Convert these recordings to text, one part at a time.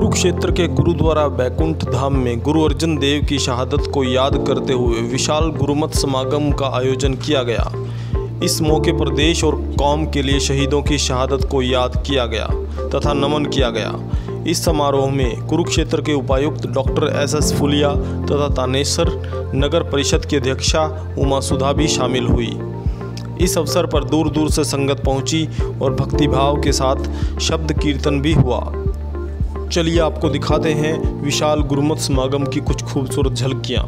कुरुक्षेत्र के गुरुद्वारा बैकुंठ धाम में गुरु अर्जन देव की शहादत को याद करते हुए विशाल गुरुमत समागम का आयोजन किया गया। इस मौके पर देश और कौम के लिए शहीदों की शहादत को याद किया गया तथा नमन किया गया। इस समारोह में कुरुक्षेत्र के उपायुक्त डॉक्टर एस फुलिया तथा तानेसर नगर परिषद की अध्यक्षा उमा सुधा भी शामिल हुई। इस अवसर पर दूर दूर से संगत पहुंची और भक्तिभाव के साथ शब्द कीर्तन भी हुआ। चलिए आपको दिखाते हैं विशाल गुरुमत समागम की कुछ खूबसूरत झलकियां।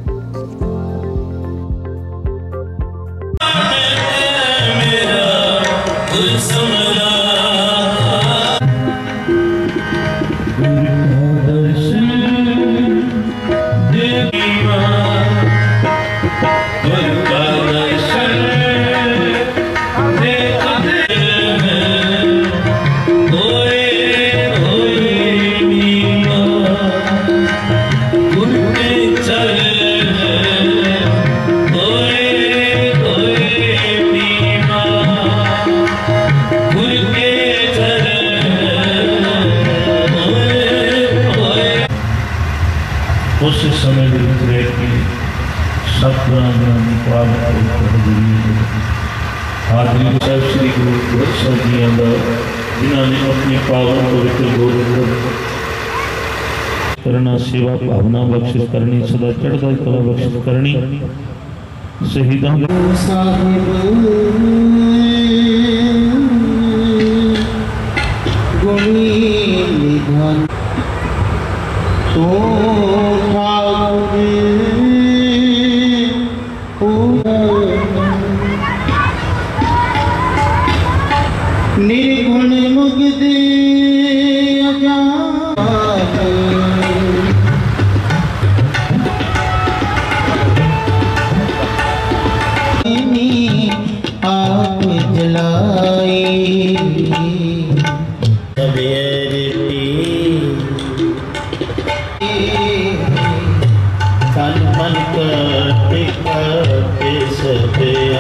उस समय की हाजरी साहब श्री गुरु ग्रंथ साहब जी जिन्होंने अपने पावन पवित्र गोरख करना, सेवा भावना बख्शिश करनी, सदा चढ़ता कला बख्शिश करनी, शहीदों निर्गुण मुग्ध आप जलाई तन मन करते सब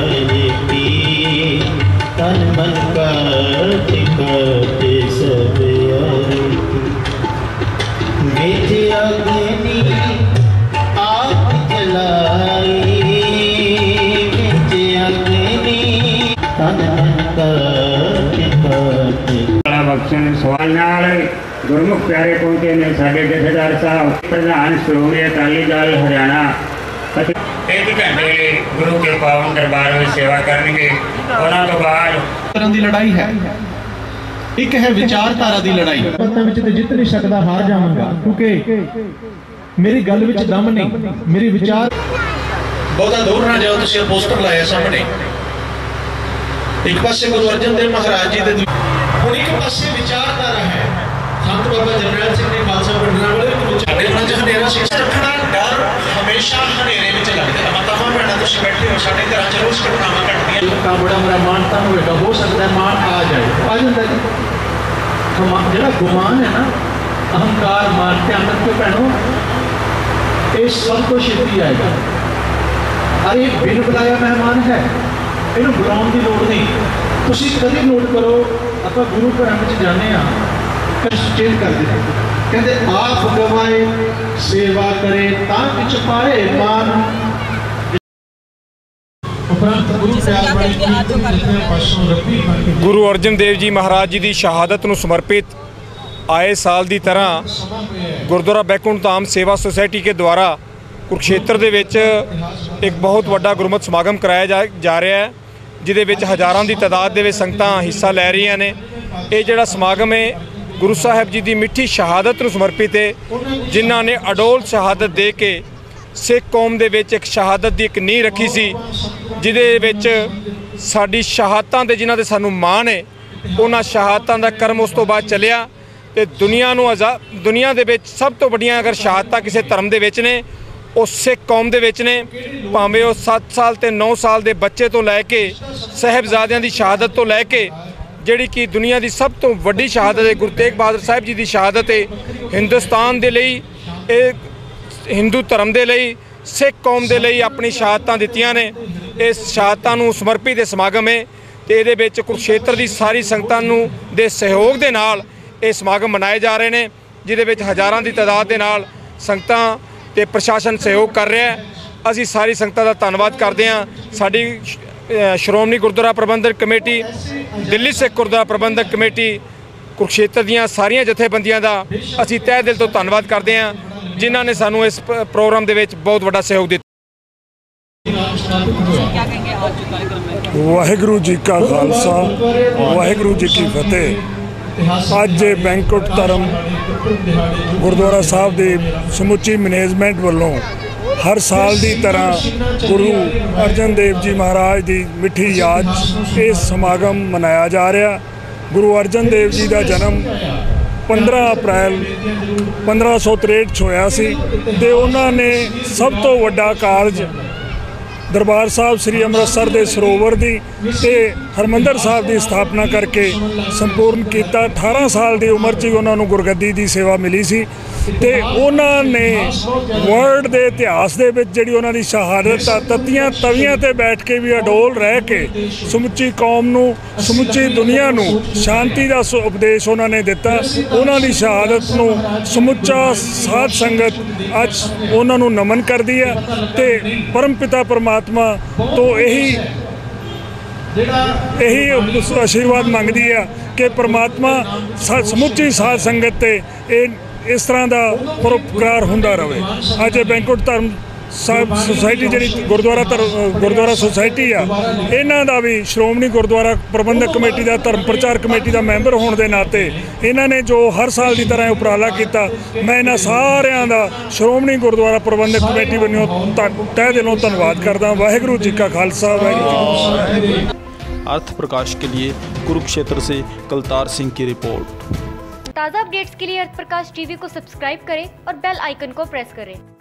तन मन करते सब बिच अग्नि आप जलाई, बिच अग्नि तन मन करते बख्शन सवाल नाल गुरमुख प्यारे पहुंचे ने साडे जथेदार साहब प्रधान श्रोमणी अकाली दल हरियाणा एक घंटे गुरु के पावन दरबार में सेवा करेंगे। उन्होंने तो बाद तरह की लड़ाई है, एक है विचारधारा की लड़ाई। तो जित नहीं सकता हार जावांगा क्योंकि मेरी गल विच दम नहीं, मेरी विचार बहुत दूर ना जाओ। तुसीं पोस्टर लाया सामने, एक पासे गुरु अर्जन देव महाराज जी दे हुण एक पासे विचारधारा है। संत बाबा जरनैल सिंह ने खालसा पिंडा वाले साडे मन च हनेरा सी रखना, डर हमेशा हनेरे विच लगदा। मातावां भैणां तुसीं बैठे हो, साडे घरां च रोज़ घटनावां घटदियां। का बड़ा मेरा मानता होगा, हो सकता है मान आ जाए, आ जाता है। जेड़ा गुमान है ना, अहंकार मान, ध्यान रखो भैनों, ये सब कुछ छेती आएगा। अरे बिन बुलाया मेहमान है, इन्हूं बुलाउण की लोड़ नहीं। तुसीं कदी नोट करो, आपां गुरु घरां विच जाने आ, चेंज कर देते कहते आप गवाए सेवा करे ता किछ पाए मान। गुरु अर्जन देव जी महाराज जी की शहादत नूं समर्पित आए साल की तरह गुरुद्वारा बैकुंठ धाम सेवा सोसायटी के द्वारा कुरुक्षेत्र दे विच एक बहुत वड्डा गुरमत समागम कराया जा रहा है, जिहदे विच हज़ारां की तादाद दे विच संगतां हिस्सा लै रही ने। ये जिहड़ा समागम है गुरु साहब जी की मिठी शहादत नूं समर्पित है, जिन्हां ने अडोल शहादत दे के सिख कौम दे विच एक शहादत की एक नींह रखी सी, जिहदे विच साडी शहादतां दे जिन्हां दे सानूं माण है, उन्हां शहादतां दा कर्म उस तो बाद चलिया ते दुनिया दे विच सब तो वड्डियां अगर शहादतां किसी धर्म दे विच ने, वो सिख कौम दे विच ने। भावें वो 7 साल ते 9 साल के बच्चे तो लैके साहिबजादियां की शहादत तो लैके जिहड़ी कि दुनिया की सब तो वड्डी शहादत है, गुरु तेग बहादुर साहब जी की शहादत है। हिंदुस्तान के लिए, हिंदू धर्म के लिए, सिख कौम के लिए अपनी शहादतां दित्तियां ने। इस शहादतां नूं समर्पित समागम है ते इहदे विच कुरुक्षेत्र की सारी संगतां नूं दे सहयोग दे नाल ये समागम मनाए जा रहे हैं। ਜਿਹਦੇ ਵਿੱਚ ਹਜ਼ਾਰਾਂ ਦੀ ਤਾਦਾਦ ਦੇ ਨਾਲ ਸੰਗਤਾਂ ਤੇ ਪ੍ਰਸ਼ਾਸਨ ਸਹਿਯੋਗ ਕਰ ਰਿਹਾ ਹੈ। ਅਸੀਂ ਸਾਰੀ ਸੰਗਤਾਂ ਦਾ ਧੰਨਵਾਦ ਕਰਦੇ ਹਾਂ। ਸਾਡੀ ਸ਼੍ਰੋਮਣੀ ਗੁਰਦੁਆਰਾ ਪ੍ਰਬੰਧਕ ਕਮੇਟੀ, ਦਿੱਲੀ ਸਿੱਖ ਗੁਰਦੁਆਰਾ ਪ੍ਰਬੰਧਕ ਕਮੇਟੀ, ਕੁਰੂਕਸ਼ੇਤਰ ਦੀਆਂ ਸਾਰੀਆਂ ਜਥੇਬੰਦੀਆਂ ਦਾ ਅਸੀਂ ਤਹਿ ਦਿਲ ਤੋਂ ਧੰਨਵਾਦ ਕਰਦੇ ਹਾਂ, ਜਿਨ੍ਹਾਂ ਨੇ ਸਾਨੂੰ ਇਸ ਪ੍ਰੋਗਰਾਮ ਦੇ ਵਿੱਚ ਬਹੁਤ ਵੱਡਾ ਸਹਿਯੋਗ ਦਿੱਤਾ। ਵਾਹਿਗੁਰੂ ਜੀ ਕਾ ਖਾਲਸਾ, ਵਾਹਿਗੁਰੂ ਜੀ ਕੀ ਫਤਿਹ। ਅੱਜ ਬੈਂਕਟ ਧਰਮ ਗੁਰਦੁਆਰਾ ਸਾਹਿਬ ਦੇ ਸਮੁੱਚੀ ਮੈਨੇਜਮੈਂਟ ਵੱਲੋਂ ਹਰ ਸਾਲ ਦੀ ਤਰ੍ਹਾਂ ਗੁਰੂ ਅਰਜਨ ਦੇਵ ਜੀ ਮਹਾਰਾਜ ਦੀ ਮਿੱਠੀ ਯਾਦ ਇਹ ਸਮਾਗਮ ਮਨਾਇਆ ਜਾ ਰਿਹਾ। ਗੁਰੂ ਅਰਜਨ ਦੇਵ ਜੀ ਦਾ ਜਨਮ 15 ਅਪ੍ਰੈਲ 1563 'ਚ ਹੋਇਆ ਸੀ ਤੇ ਉਹਨਾਂ ਨੇ ਸਭ ਤੋਂ ਵੱਡਾ ਕਾਰਜ ਦਰਬਾਰ ਸਾਹਿਬ ਸ੍ਰੀ ਅੰਮ੍ਰਿਤਸਰ ਦੇ ਸਰੋਵਰ ਦੀ ਤੇ ਹਰਿਮੰਦਰ ਸਾਹਿਬ ਦੀ ਸਥਾਪਨਾ ਕਰਕੇ ਸੰਪੂਰਨ ਕੀਤਾ। 18 ਸਾਲ ਦੀ ਉਮਰ 'ਚ ਹੀ ਉਹਨਾਂ ਨੂੰ ਗੁਰਗੱਦੀ ਦੀ ਸੇਵਾ ਮਿਲੀ ਸੀ ਤੇ ਉਹਨਾਂ ਨੇ ਵਰਲਡ ਦੇ ਇਤਿਹਾਸ ਦੇ ਵਿੱਚ ਜਿਹੜੀ ਉਹਨਾਂ ਦੀ ਸ਼ਹਾਦਤ ਆ, ਤੱਤੀਆਂ ਤਵੀਆਂ ਤੇ ਬੈਠ ਕੇ ਵੀ ਅਡੋਲ ਰਹਿ ਕੇ ਸਮੁੱਚੀ ਕੌਮ ਨੂੰ, ਸਮੁੱਚੀ ਦੁਨੀਆ ਨੂੰ ਸ਼ਾਂਤੀ ਦਾ ਉਪਦੇਸ਼ ਉਹਨਾਂ ਨੇ ਦਿੱਤਾ। ਉਹਨਾਂ ਦੀ ਸ਼ਹਾਦਤ ਨੂੰ ਸਮੁੱਚਾ ਸਾਧ ਸੰਗਤ ਅੱਜ ਉਹਨਾਂ ਨੂੰ ਨਮਨ ਕਰਦੀ ਹੈ ਤੇ ਪਰਮ ਪਿਤਾ ਪਰਮਾਤਮਾ ਤੋਂ ਇਹੀ ਆਸ਼ੀਰਵਾਦ ਮੰਗਦੀ ਹੈ ਕਿ ਪਰਮਾਤਮਾ ਸਮੁੱਚੀ ਸਾਧ ਸੰਗਤ ਤੇ ਇਹ ਇਸ ਤਰ੍ਹਾਂ ਦਾ ਪਰਉਪਕਾਰ ਹੁੰਦਾ ਰਹੇ। ਅੱਜ ਬੈਂਕਟ ਧਰਮ ਸਾਹਿਬ ਸੁਸਾਇਟੀ ਜਿਹੜੀ ਗੁਰਦੁਆਰਾ ਸੁਸਾਇਟੀ ਆ, ਇਹਨਾਂ ਦਾ ਵੀ ਸ਼੍ਰੋਮਣੀ ਗੁਰਦੁਆਰਾ ਪ੍ਰਬੰਧਕ ਕਮੇਟੀ ਦਾ ਧਰਮ ਪ੍ਰਚਾਰ ਕਮੇਟੀ ਦਾ ਮੈਂਬਰ ਹੋਣ ਦੇ ਨਾਤੇ ਇਹਨਾਂ ਨੇ ਜੋ ਹਰ ਸਾਲ ਦੀ ਤਰ੍ਹਾਂ ਉਪਰਾਲਾ ਕੀਤਾ, ਮੈਂ ਇਹਨਾਂ ਸਾਰਿਆਂ ਦਾ ਸ਼੍ਰੋਮਣੀ ਗੁਰਦੁਆਰਾ ਪ੍ਰਬੰਧਕ ਕਮੇਟੀ ਵੱਲੋਂ ਤਹਿ ਦਿਲੋਂ ਧੰਨਵਾਦ करदा। वाहिगुरु जी का खालसा, वाहिगुरु जी की फतेह। अर्थ प्रकाश के लिए कुरुक्षेत्र से कलतार सिंह की रिपोर्ट। ताज़ा अपडेट्स के लिए अर्थ प्रकाश टीवी को सब्सक्राइब करें और बेल आइकन को प्रेस करें।